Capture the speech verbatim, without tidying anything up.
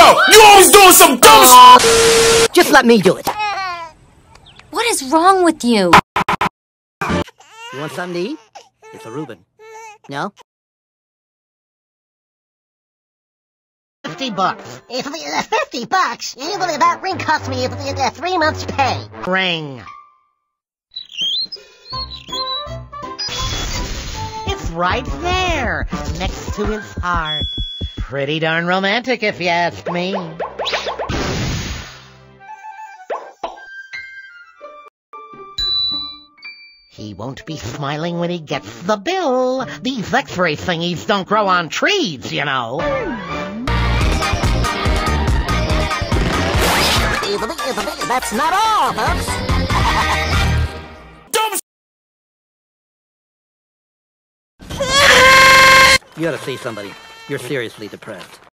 No! You always doing some dumb s- Just let me do it. What is wrong with you? You want something to eat? It's a Reuben. No? Fifty bucks. If uh, fifty bucks? Even that ring cost me uh, three months' pay. Ring. It's right there, next to his heart. Pretty darn romantic, if you ask me. He won't be smiling when he gets the bill. These X-ray thingies don't grow on trees, you know. That's not all, folks. You gotta see somebody. You're seriously depressed.